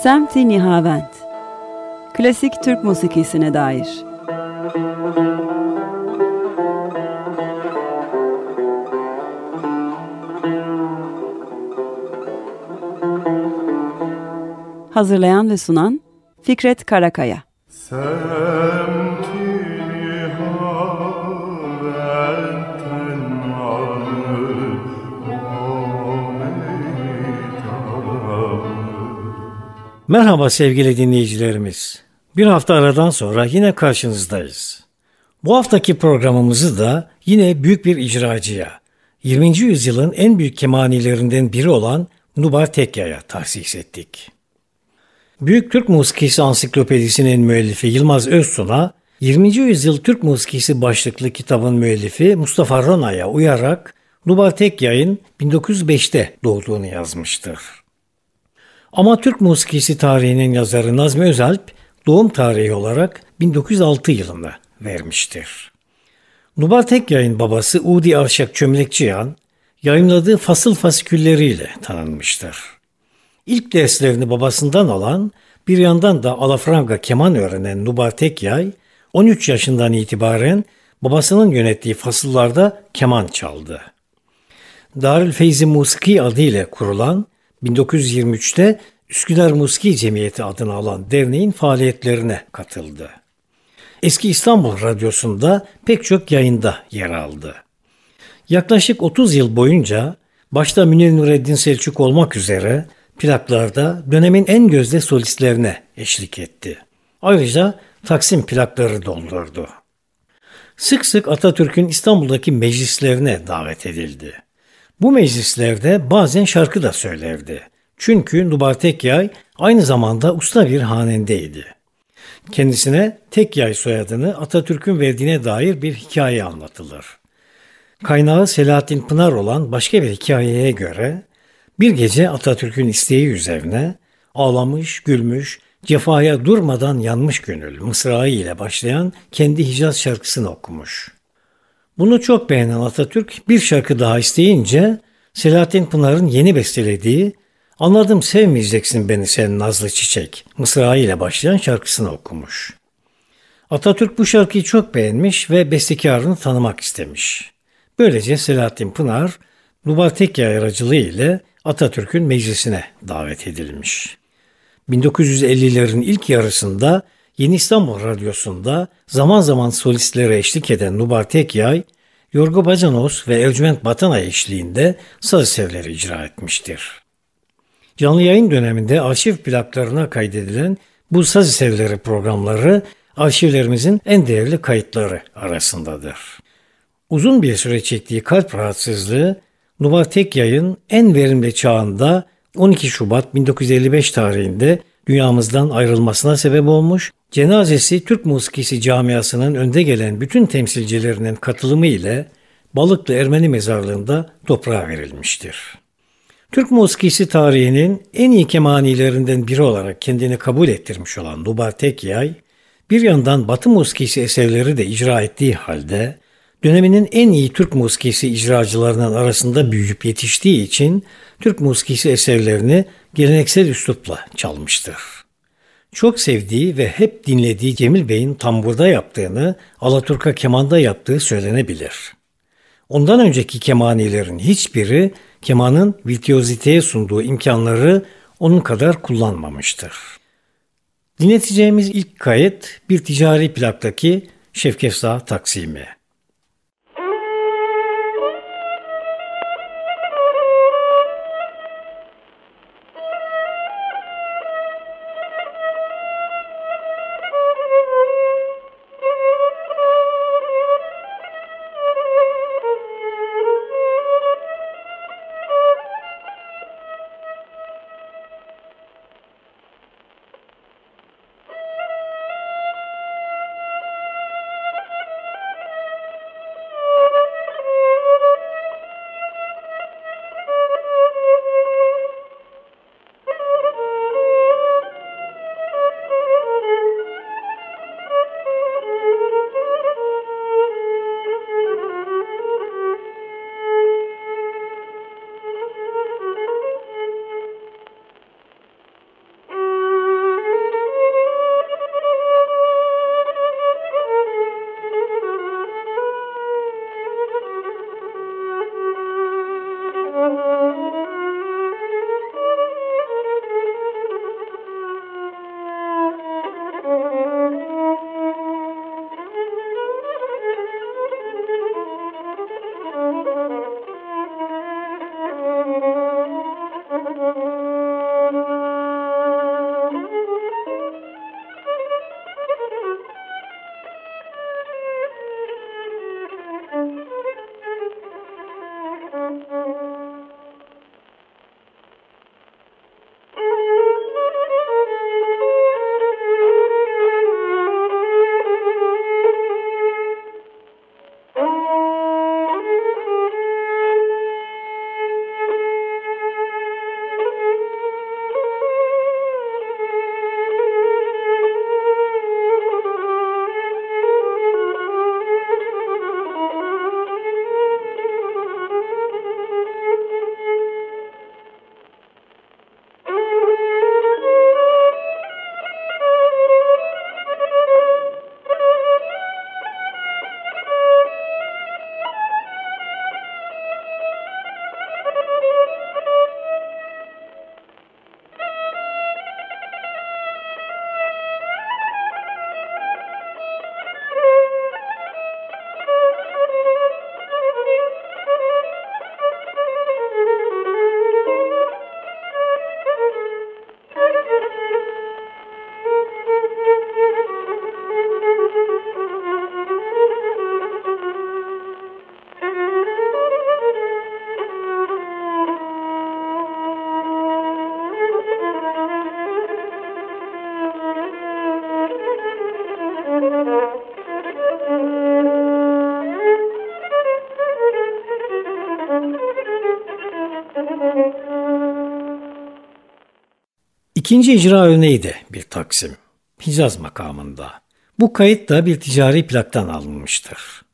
Semti Nihavend. Klasik Türk musikisine dair. Hazırlayan ve sunan Fikret Karakaya. Merhaba sevgili dinleyicilerimiz. Bir hafta aradan sonra yine karşınızdayız. Bu haftaki programımızı da yine büyük bir icracıya, 20. yüzyılın en büyük kemanilerinden biri olan Nubar Tekya'ya tahsis ettik. Büyük Türk Musikisi Ansiklopedisi'nin müellifi Yılmaz Özsun'a, 20. yüzyıl Türk Musikisi başlıklı kitabın müellifi Mustafa Rana'ya uyarak Nubar Tekya'nın 1905'te doğduğunu yazmıştır. Ama Türk musikisi tarihinin yazarı Nazmi Özalp doğum tarihi olarak 1906 yılını vermiştir. Nubar Tekya'nın babası Udi Arşak Çömlekçiyan yayımladığı fasıl fasikülleriyle tanınmıştır. İlk derslerini babasından alan, bir yandan da alafranga keman öğrenen Nubar Tekyay 13 yaşından itibaren babasının yönettiği fasıllarda keman çaldı. Darülfeyzi Musiki adıyla kurulan 1923'te Üsküdar Musiki Cemiyeti adını alan derneğin faaliyetlerine katıldı. Eski İstanbul Radyosu'nda pek çok yayında yer aldı. Yaklaşık 30 yıl boyunca başta Münir Nureddin Selçuk olmak üzere plaklarda dönemin en gözde solistlerine eşlik etti. Ayrıca Taksim plakları doldurdu. Sık sık Atatürk'ün İstanbul'daki meclislerine davet edildi. Bu meclislerde bazen şarkı da söylerdi. Çünkü Nubar Tekyay aynı zamanda usta bir hanendeydi. Kendisine Tekyay soyadını Atatürk'ün verdiğine dair bir hikaye anlatılır. Kaynağı Selahattin Pınar olan başka bir hikayeye göre bir gece Atatürk'ün isteği üzerine ağlamış, gülmüş, cefaya durmadan yanmış gönül mısrağı ile başlayan kendi Hicaz şarkısını okumuş. Bunu çok beğenen Atatürk bir şarkı daha isteyince Selahattin Pınar'ın yeni bestelediği "Anladım sevmeyeceksin beni sen nazlı çiçek" mısrağı ile başlayan şarkısını okumuş. Atatürk bu şarkıyı çok beğenmiş ve bestekarını tanımak istemiş. Böylece Selahattin Pınar, Nubar Tekyay aracılığı ile Atatürk'ün meclisine davet edilmiş. 1950'lerin ilk yarısında Yeni İstanbul Radyosu'nda zaman zaman solistlere eşlik eden Nubar Tekyay, Yorgo Bacanos ve Ercüment Batanay eşliğinde saz eserleri icra etmiştir. Canlı yayın döneminde arşiv plaklarına kaydedilen bu saz eserleri programları arşivlerimizin en değerli kayıtları arasındadır. Uzun bir süre çektiği kalp rahatsızlığı Nubar Tekyay'ın en verimli çağında 12 Şubat 1955 tarihinde dünyamızdan ayrılmasına sebep olmuş, cenazesi Türk musikisi camiasının önde gelen bütün temsilcilerinin katılımı ile Balıklı Ermeni Mezarlığı'nda toprağa verilmiştir. Türk musikisi tarihinin en iyi kemanilerinden biri olarak kendini kabul ettirmiş olan Nubar Tekyay, bir yandan Batı musikisi eserleri de icra ettiği halde, döneminin en iyi Türk musikisi icracılarının arasında büyüyüp yetiştiği için Türk musikisi eserlerini geleneksel üslupla çalmıştır. Çok sevdiği ve hep dinlediği Cemil Bey'in tamburda yaptığını alaturka kemanda yaptığı söylenebilir. Ondan önceki kemanilerin hiçbiri kemanın virtüoziteye sunduğu imkanları onun kadar kullanmamıştır. Dinleteceğimiz ilk kayıt bir ticari plaktaki Şevkefza Taksimi. İkinci icra örneği de bir taksim. Hicaz makamında. Bu kayıt da bir ticari plaktan alınmıştır.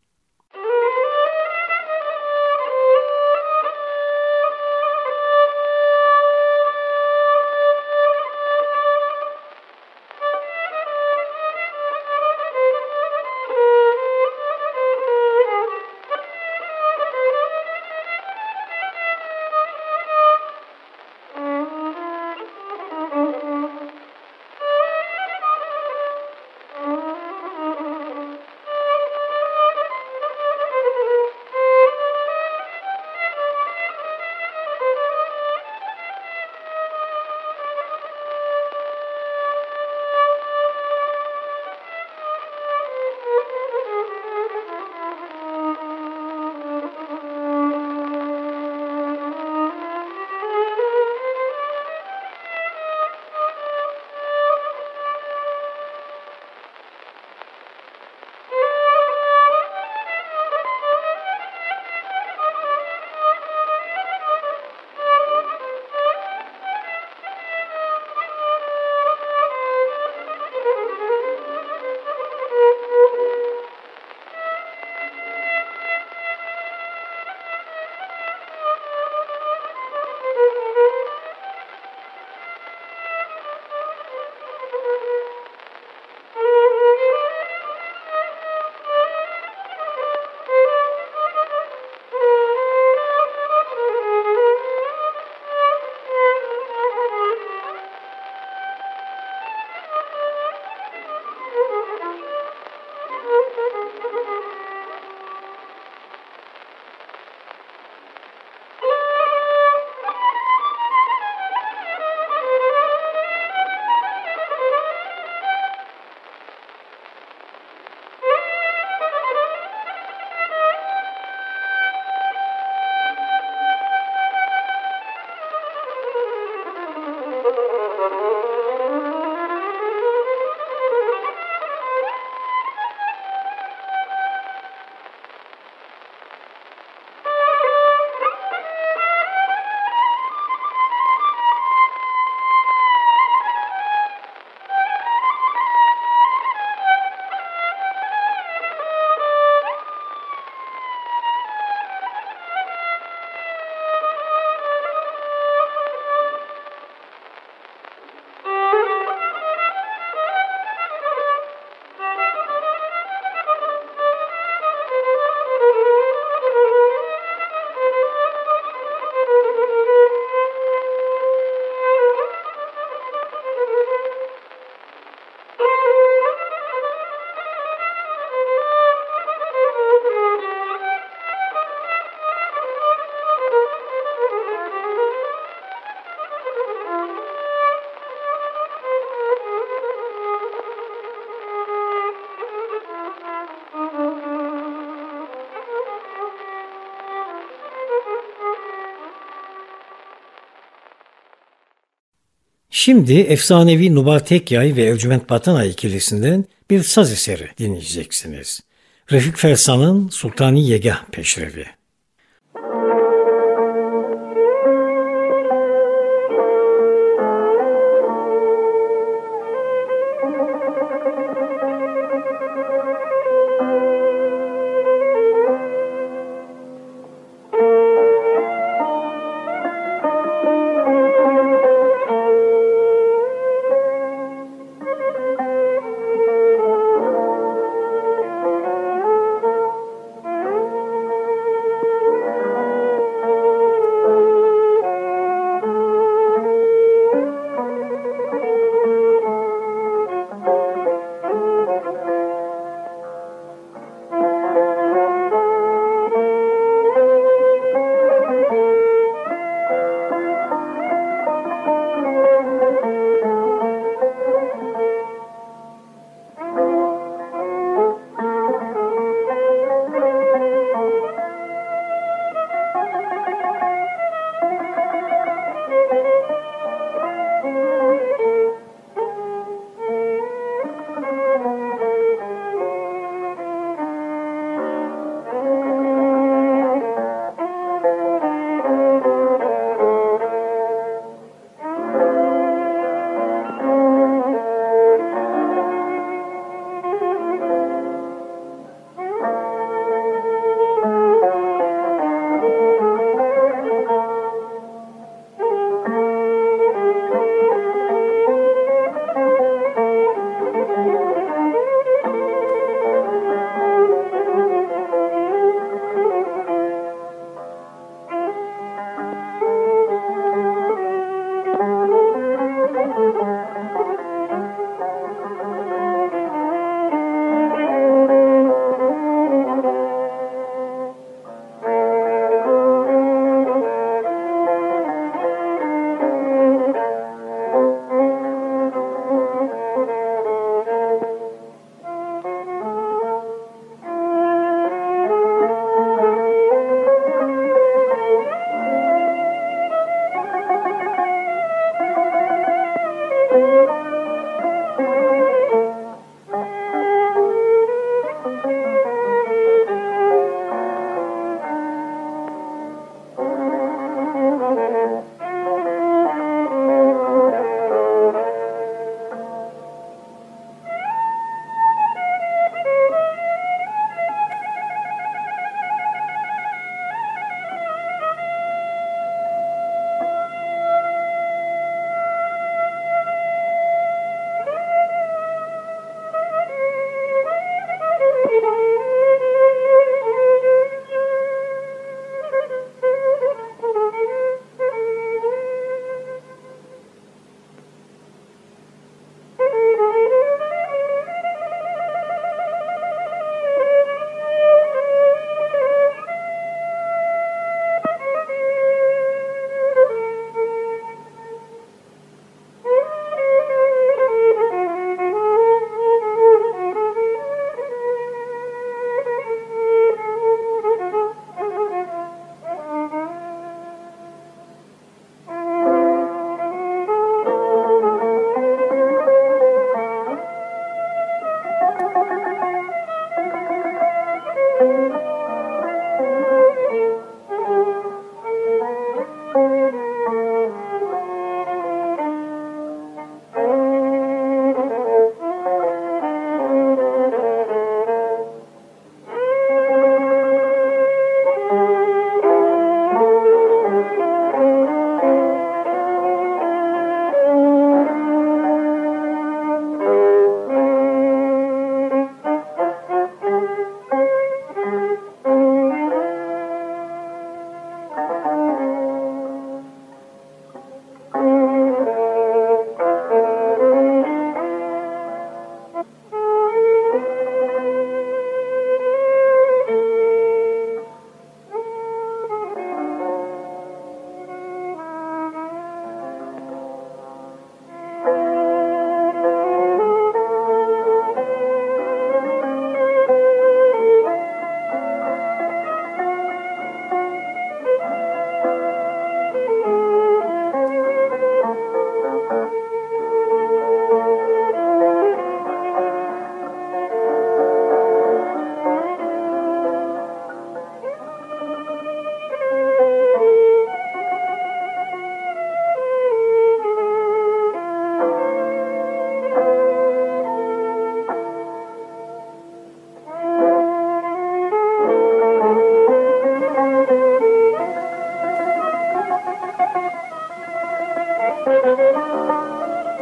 Şimdi efsanevi Nubar Tekyay ve Ercüment Batanay ikilisinden bir saz eseri dinleyeceksiniz. Refik Fersan'ın Sultani Yegah Peşrevi.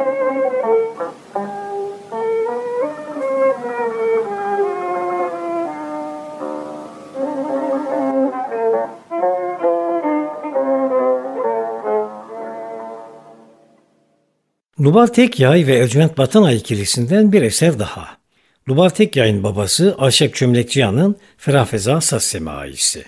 Lubal Tekyay ve Ercüment Batanay ikilisinden bir eser daha. Lubal Tekyay'ın babası Aşık Çömlekçiyan'ın Ferah Feza Saz Semaisi.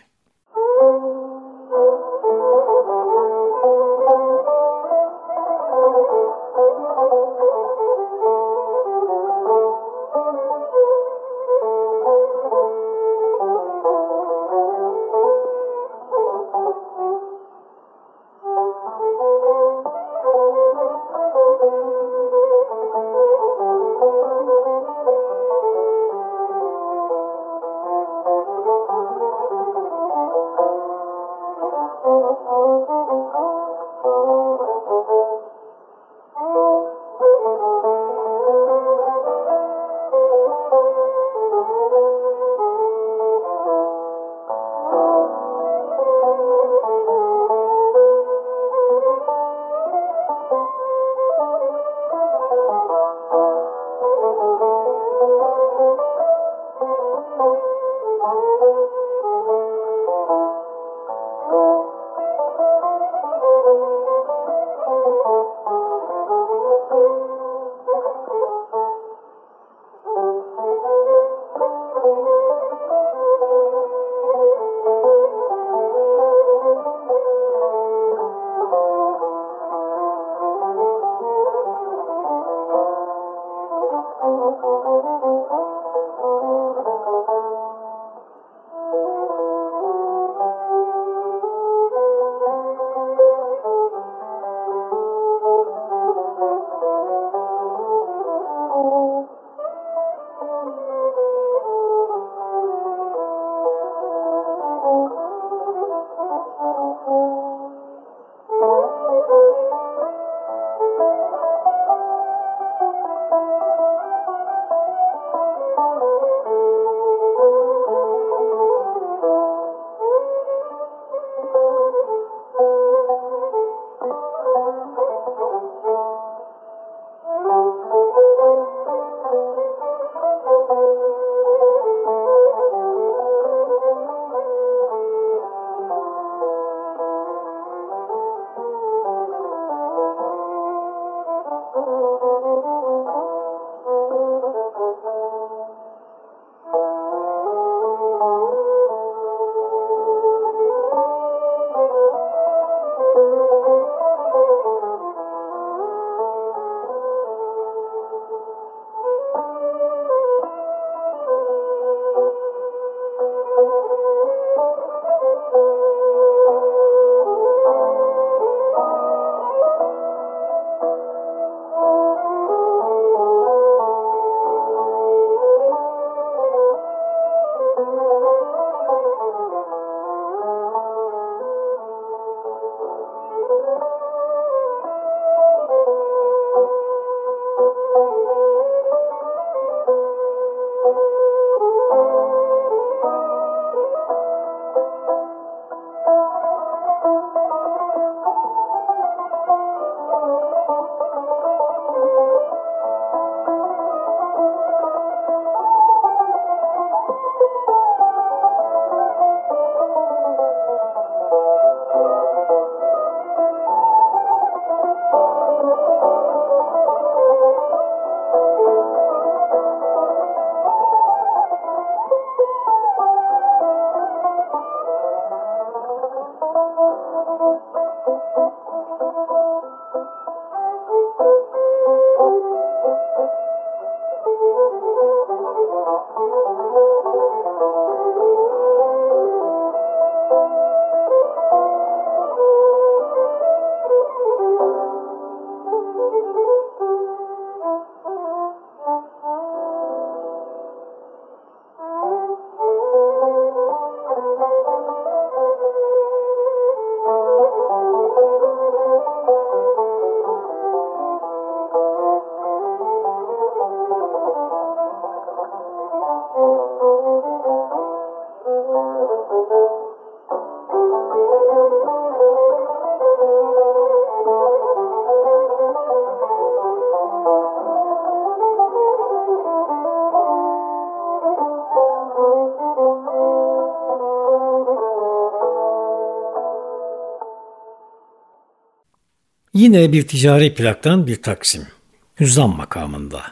Yine bir ticari plaktan bir taksim. Hüzzam makamında.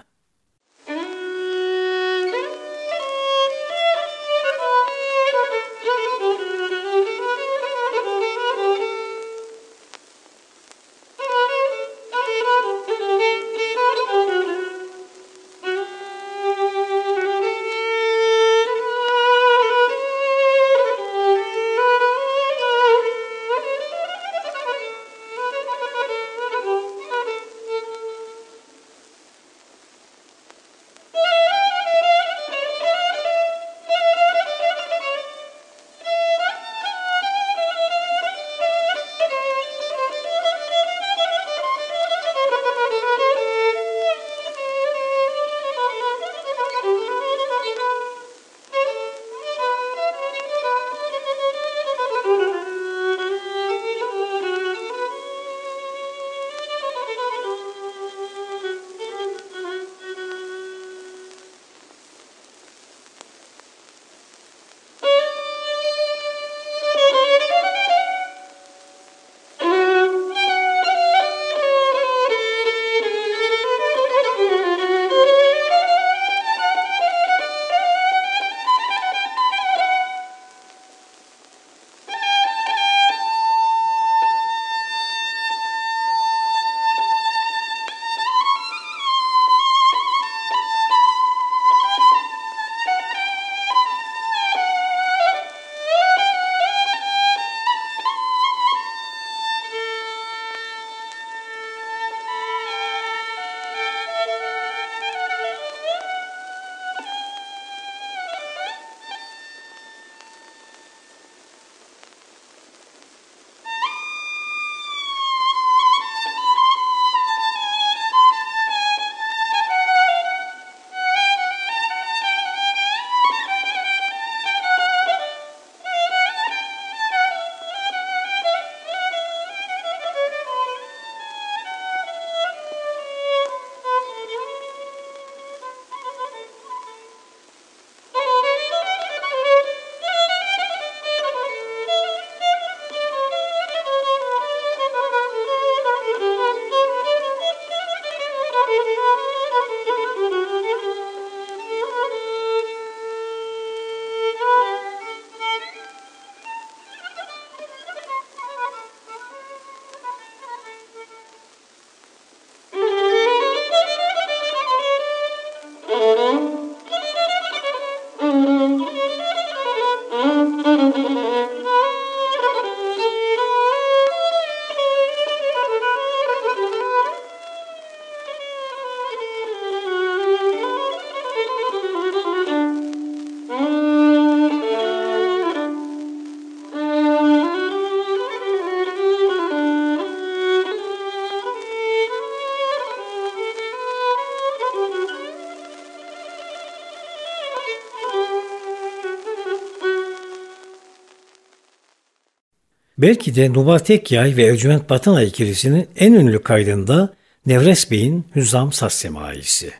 Belki de Nubar Tekyay ve Ercüment Batına ikilisinin en ünlü kaydında Nevres Bey'in Hüzzam Saz Semaisi.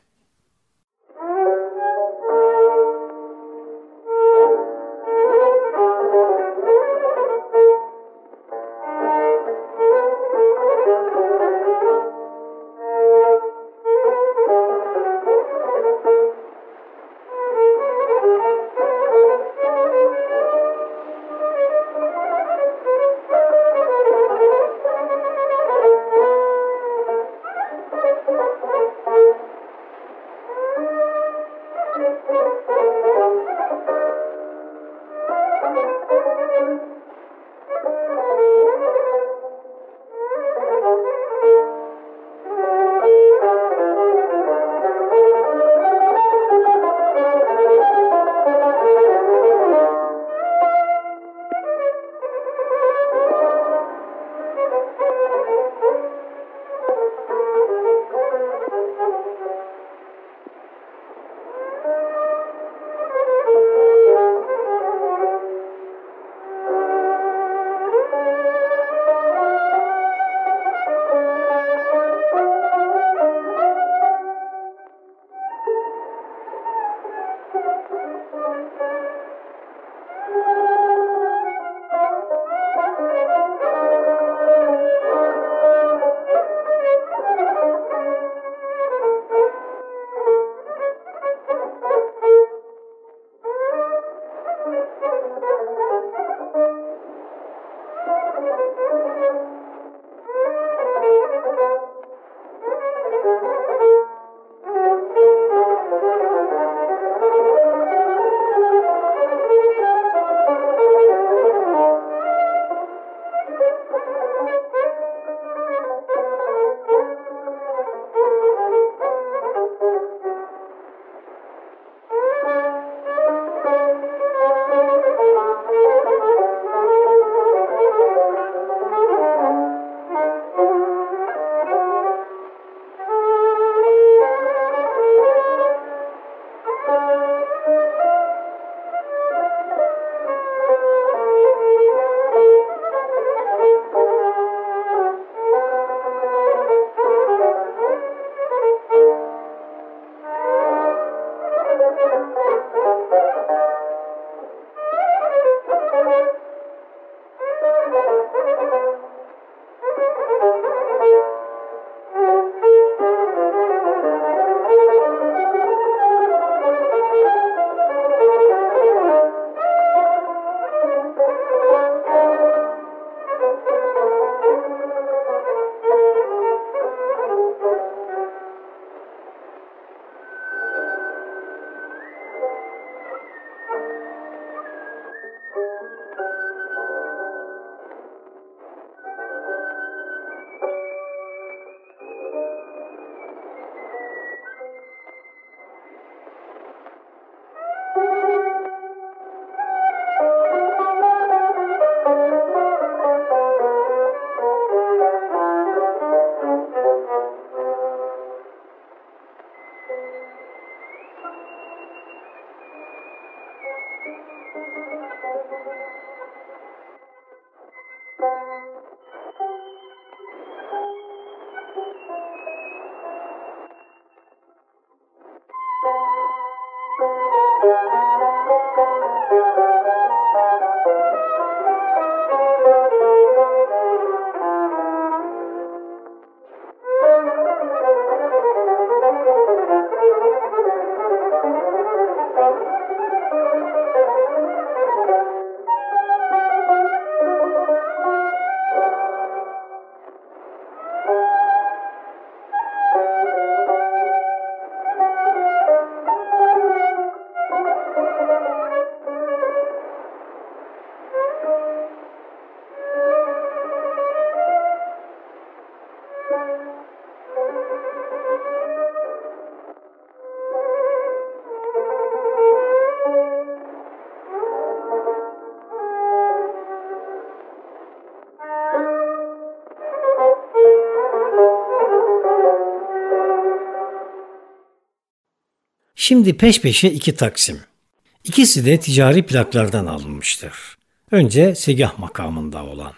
Şimdi peş peşe iki taksim. İkisi de ticari plaklardan alınmıştır. Önce segah makamında olan.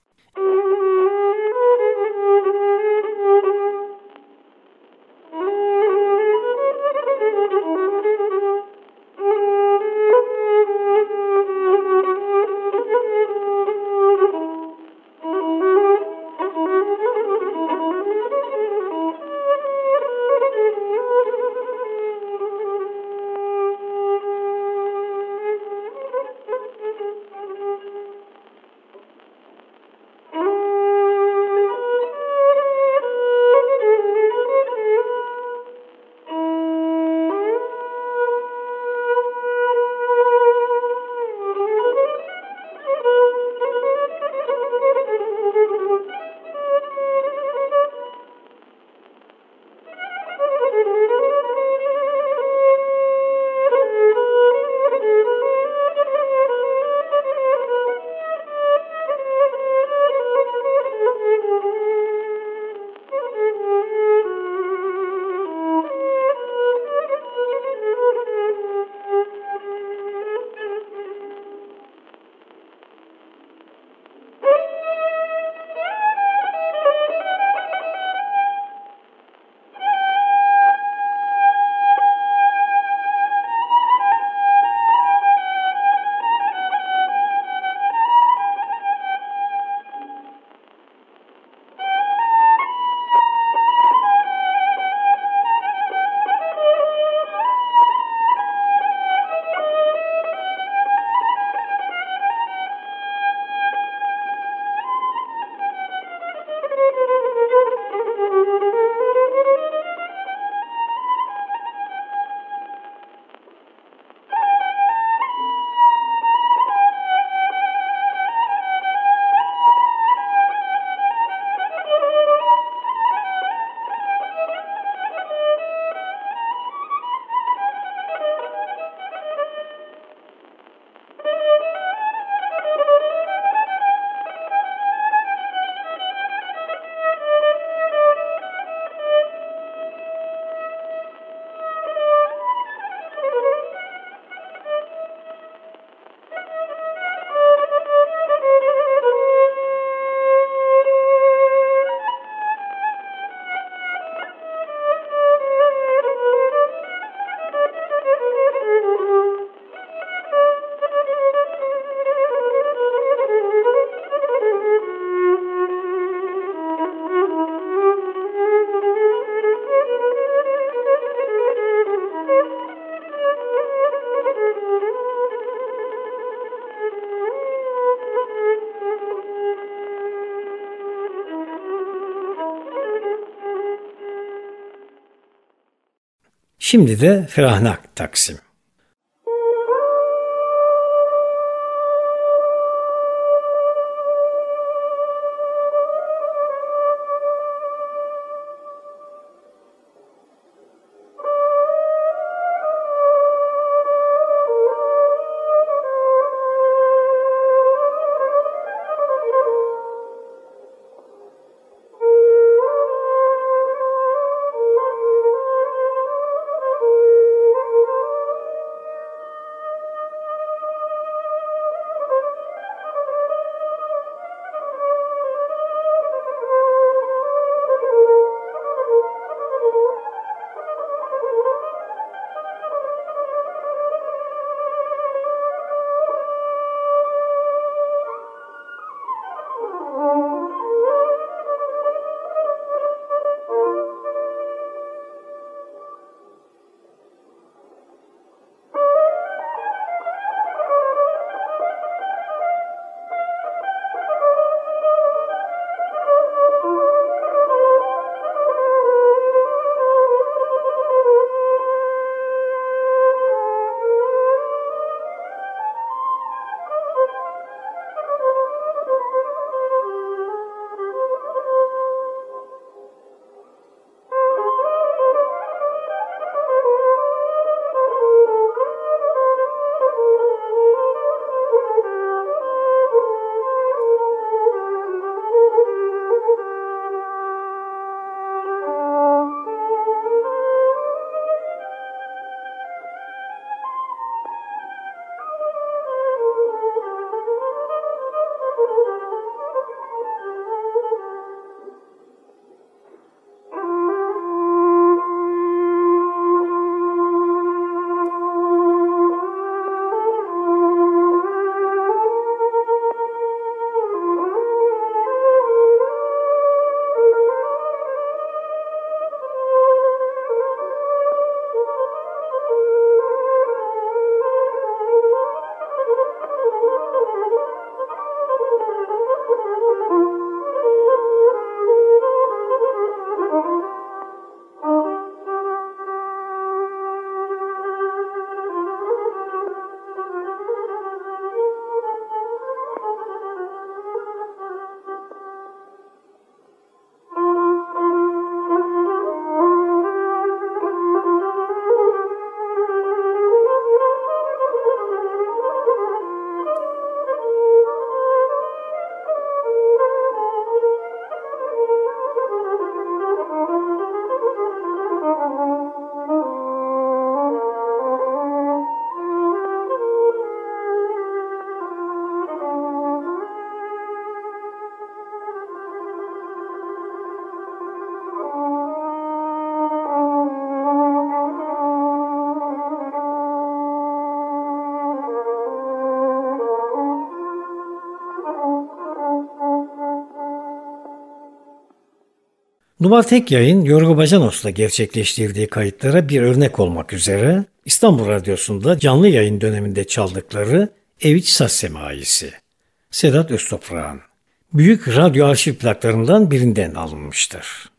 Şimdi de Ferahnak Taksim. Nubar Tekyay'ın Yorgo Bacanos'la gerçekleştirdiği kayıtlara bir örnek olmak üzere İstanbul Radyosu'nda canlı yayın döneminde çaldıkları Eviç Saz Semaisi, Sedat Öztoprak'ın büyük radyo arşiv plaklarından birinden alınmıştır.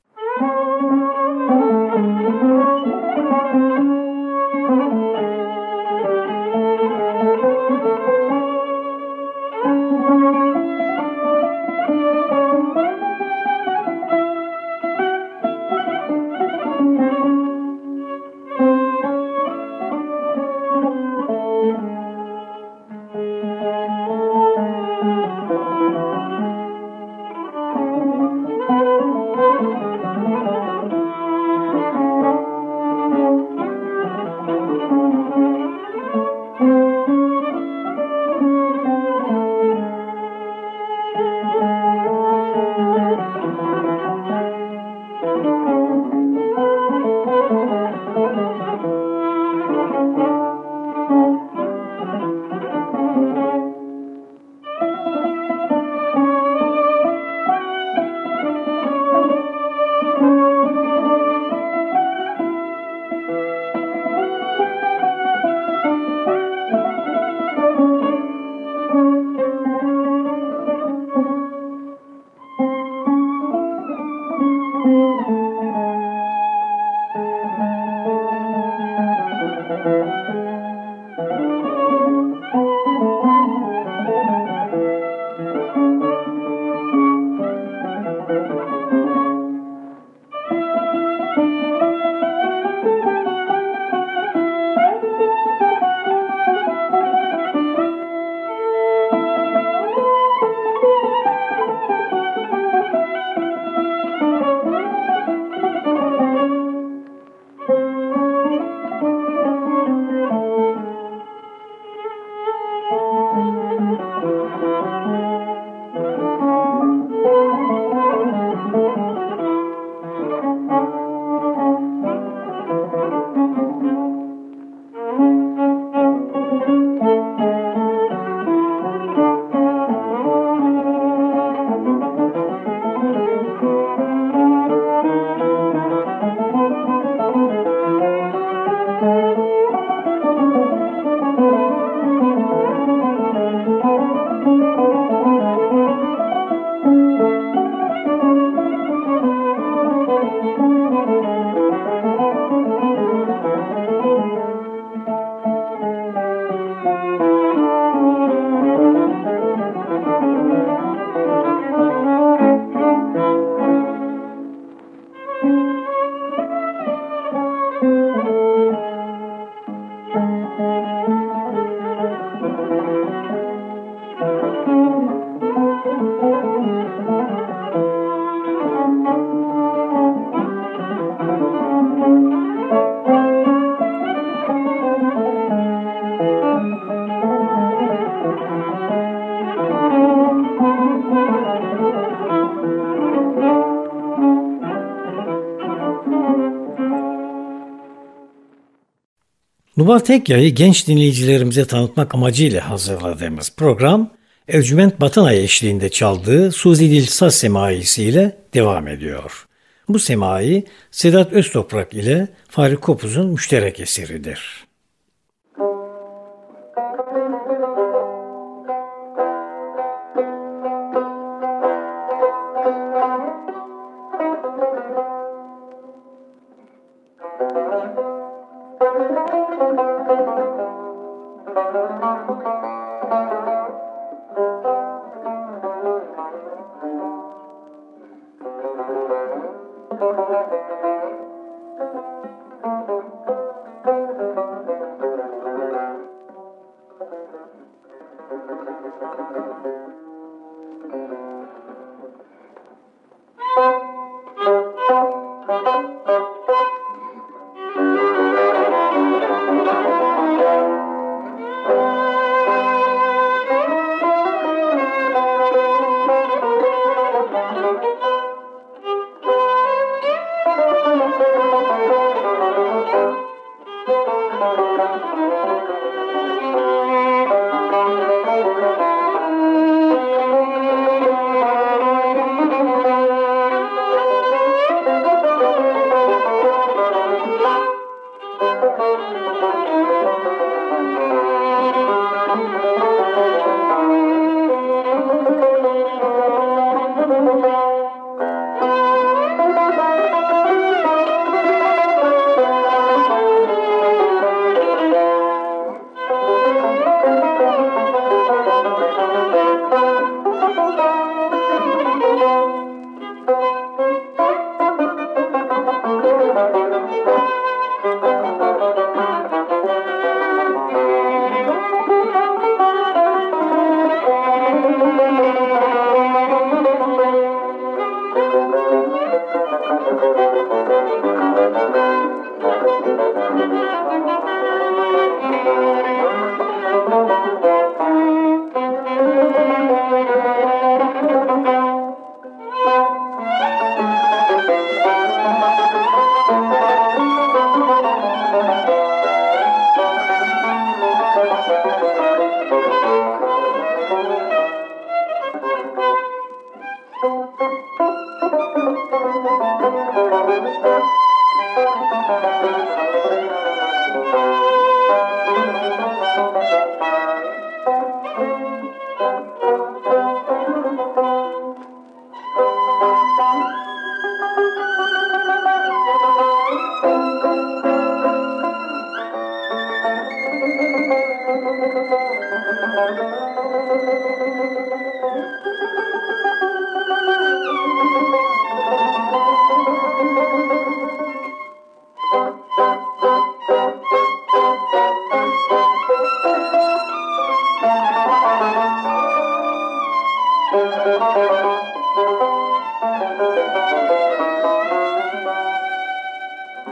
Nubar Tekyay'ı genç dinleyicilerimize tanıtmak amacıyla hazırladığımız program, Ercüment Batanay eşliğinde çaldığı Suzi Dil Saz Semaisi ile devam ediyor. Bu semai Sedat Öztoprak ile Fahri Kopuz'un müşterek eseridir.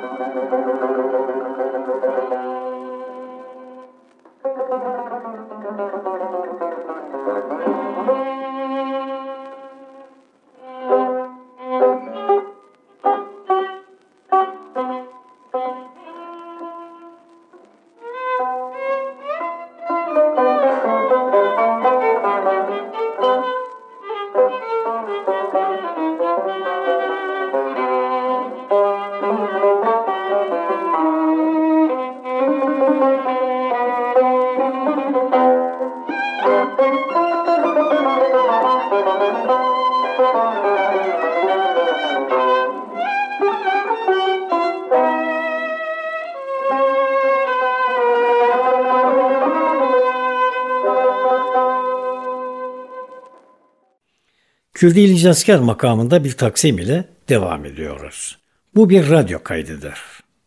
Kürdi icazkar makamında bir taksim ile devam ediyoruz. Bu bir radyo kaydıdır.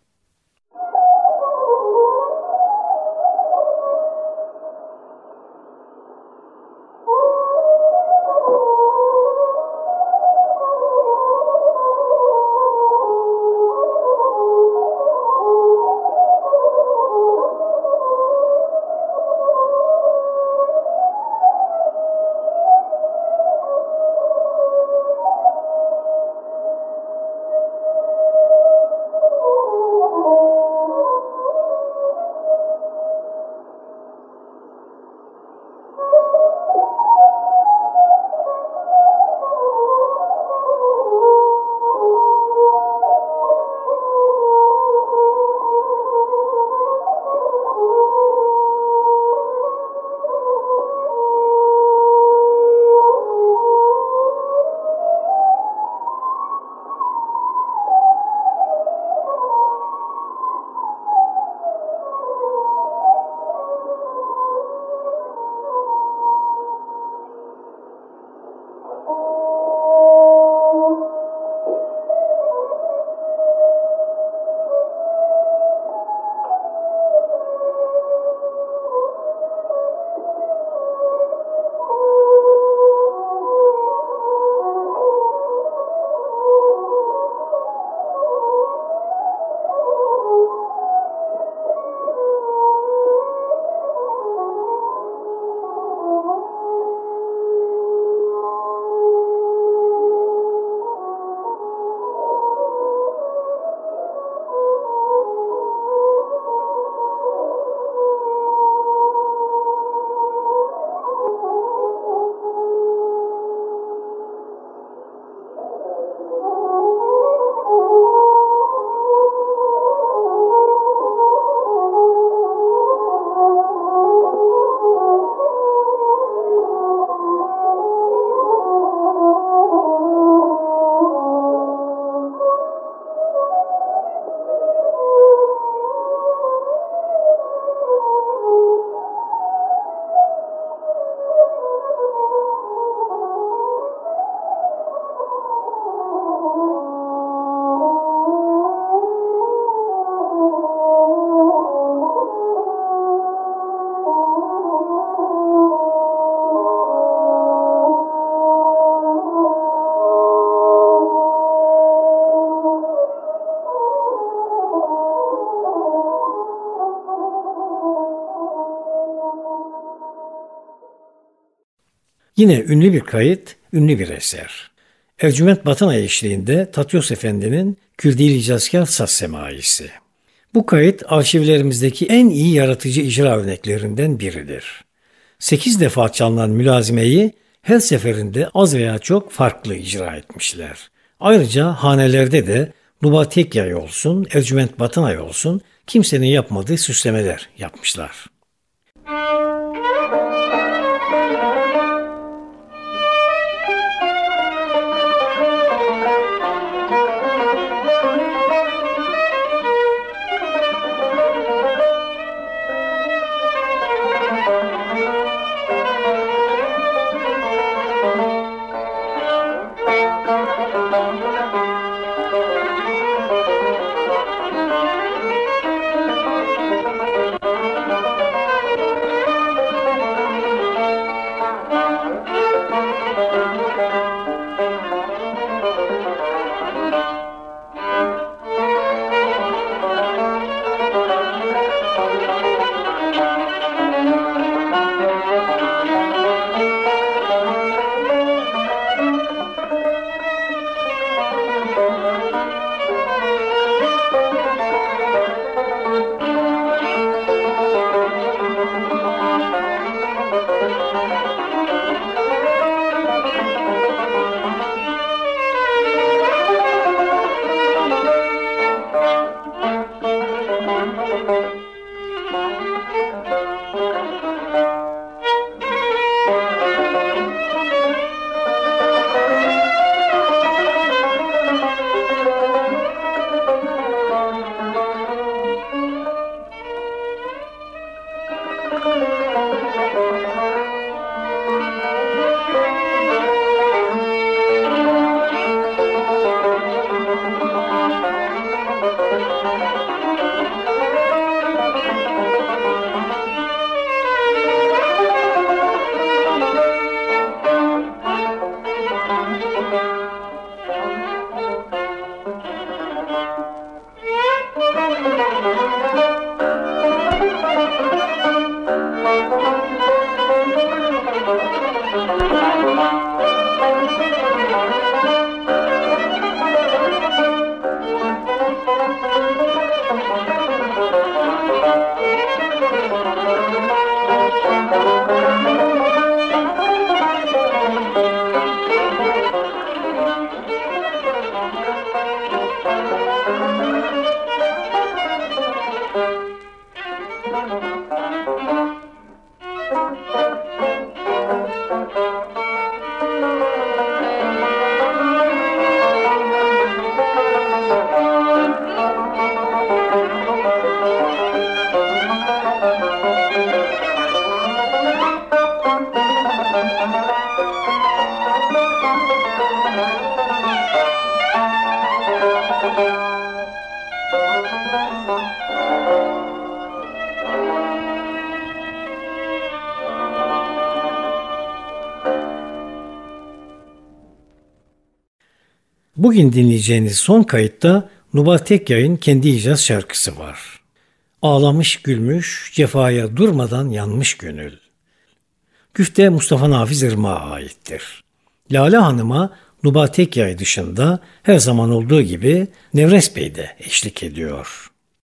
Yine ünlü bir kayıt, ünlü bir eser. Ercüment Batanay eşliğinde Tatyos Efendi'nin Kürdili İcazkar Saz Semaisi. Bu kayıt arşivlerimizdeki en iyi yaratıcı icra örneklerinden biridir. 8 defa çalınan mülazimeyi her seferinde az veya çok farklı icra etmişler. Ayrıca hanelerde de Nuba Tekyay olsun, Ercüment Batanay olsun kimsenin yapmadığı süslemeler yapmışlar. Bugün dinleyeceğiniz son kayıtta Nubat Tekyay'ın kendi icaz şarkısı var. Ağlamış gülmüş, cefaya durmadan yanmış gönül. Güfte Mustafa Nafiz Irmak'a aittir. Lale Hanım'a Nubat Tekyay dışında her zaman olduğu gibi Nevres Bey de eşlik ediyor.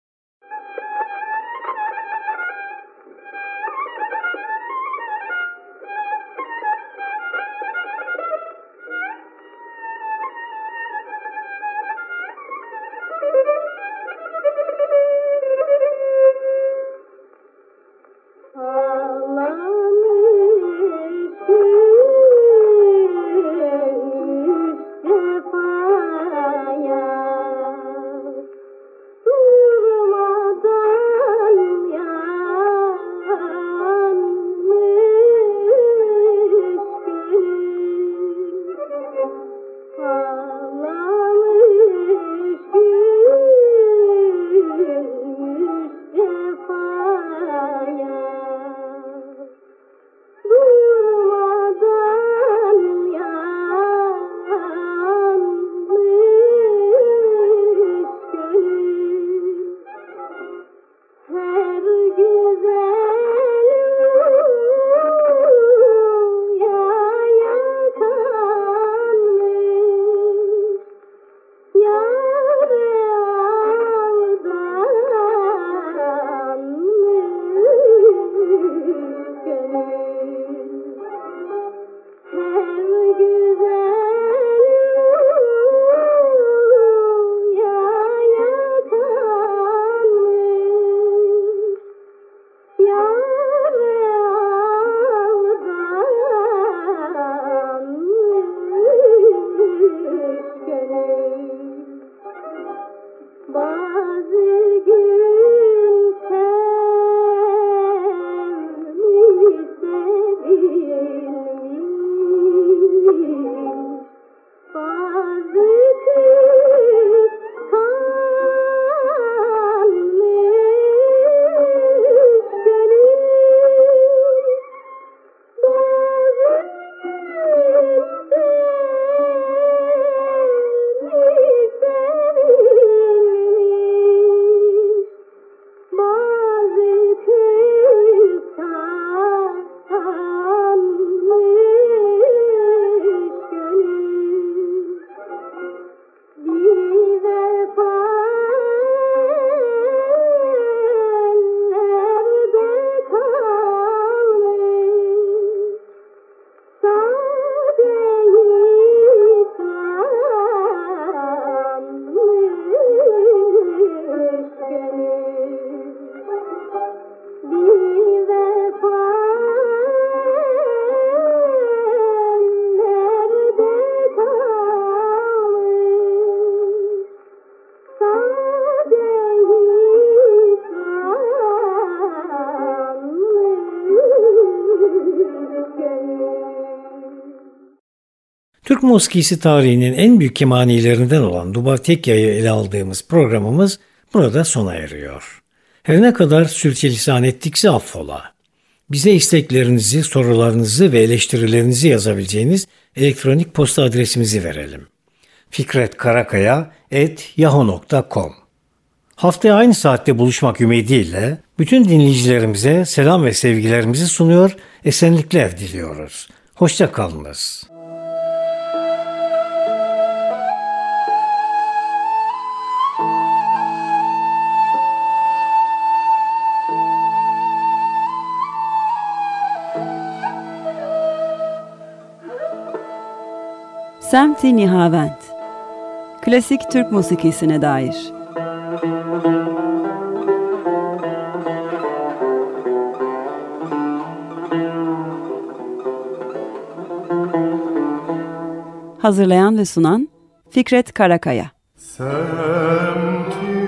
Türk musikisi tarihinin en büyük kemanilerinden olan Nubat Tekyay'ı ele aldığımız programımız burada sona eriyor. Her ne kadar sürçülisan ettikse affola. Bize isteklerinizi, sorularınızı ve eleştirilerinizi yazabileceğiniz elektronik posta adresimizi verelim. fikretkarakaya@yahoo.com. Haftaya aynı saatte buluşmak ümidiyle bütün dinleyicilerimize selam ve sevgilerimizi sunuyor, esenlikler diliyoruz. Hoşça kalınız. Semti Nihavent. Klasik Türk musikisine dair. Hazırlayan ve sunan Fikret Karakaya. Semti